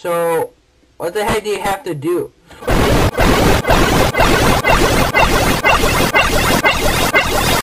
So, what the heck do you have to do?